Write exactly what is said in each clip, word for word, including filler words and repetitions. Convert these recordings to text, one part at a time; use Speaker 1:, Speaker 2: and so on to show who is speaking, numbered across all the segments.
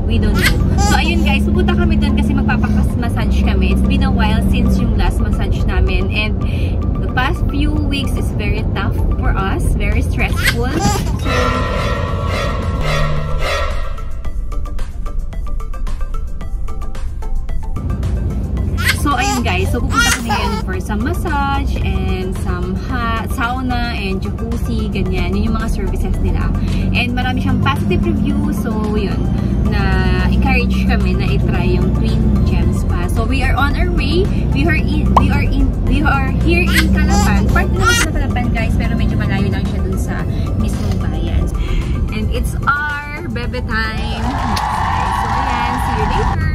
Speaker 1: We don't know. So, ayun guys, pupunta kami doon kasi magpapakas-massage kami. It's been a while since yung last massage namin. And the past few weeks is very tough for us. Very stressful. So, so ayun guys. So, pupunta kami ngayon for some massage and some ha sauna and jacuzzi, ganyan. Yun yung mga services nila. And marami siyang positive review. So, yun. Na encourage kami na i-try yung Twin Gem Spa. So we are on our way. We are in we are in we are here in Calapan. Part na sa Calapan guys, pero medyo malayo lang siya dun sa mismong bayan. And it's our bebe time. So ayan, see you later.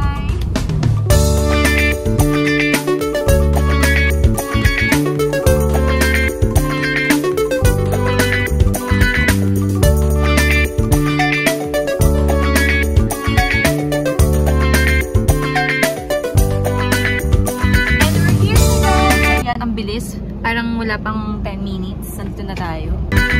Speaker 1: Parang wala pang ten minutes. Nandito na tayo.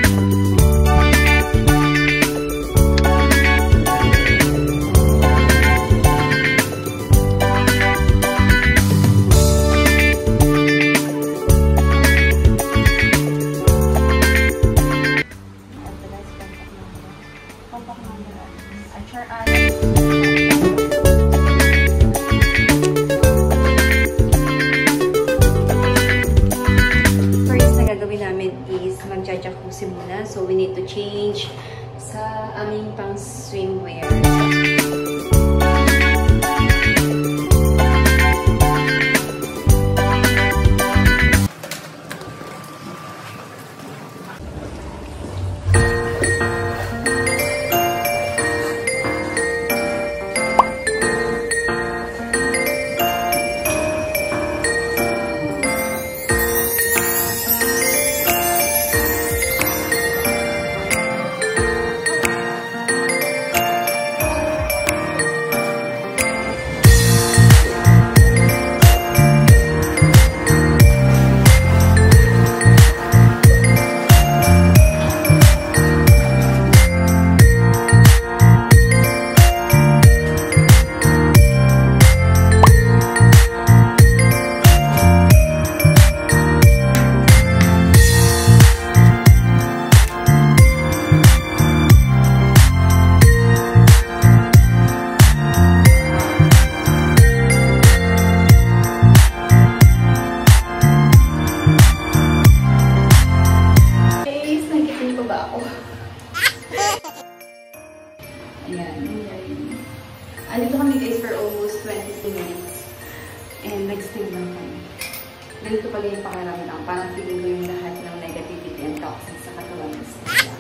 Speaker 1: Mag-jacuzzi muna. So, we need to change sa aming pang swimwear. Andito kami guys for almost twenty minutes. And nag-stay lang kami. Ganito pala yung pakiramdam. Parang feeling ko yung lahat ng negativity and toxins sa katawan ng stay.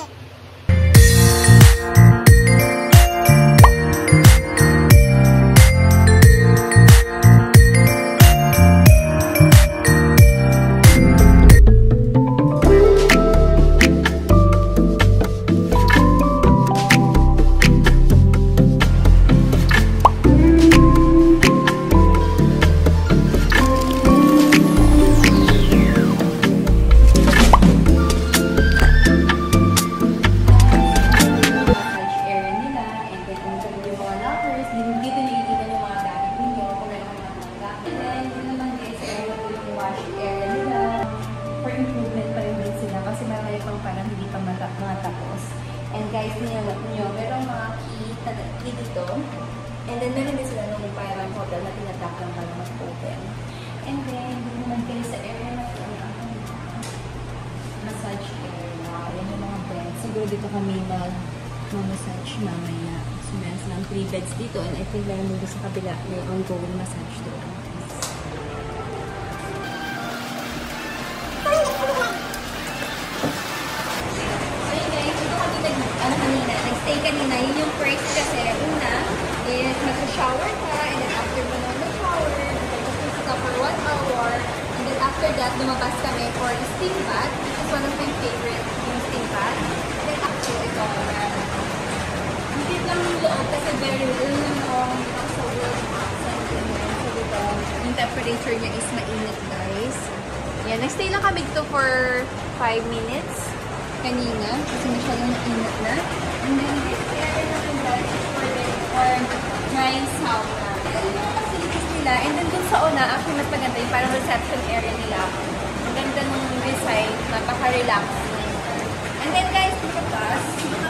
Speaker 1: And guys, nilala nyo, merong mga key, key dito. And then meron din sila nung parang hotel na tinatap lang para mag-open. And then, dito naman kayo sa area na ito, massage area. Yan yung mga beds. Siguro dito kami mag-massage mamaya. So, meron silang three beds dito. And I think meron dito sa kabila may ongoing massage doon. Stay kanina, yun yung first kasi una is mag-shower ka and then after mo naman mag-shower, mag-shower ka for one hour and then after that, lumabas kami for steam bath. This is one of my favorite yung steam bath. And then after ito, hindi lang yung loob kasi very well long so dito, yung temperature niya is mainit guys. Yan, nag-stay lang kami dito for five minutes kanina kasi masyadong mainit na. And then this area naman guys is for the may sauna. Ito yung mga facilities nila. And then dun sa una, actually mas maganda yung parang reception area nila. Ang ganda ng design, napaka-relaxing. And then guys, look at us.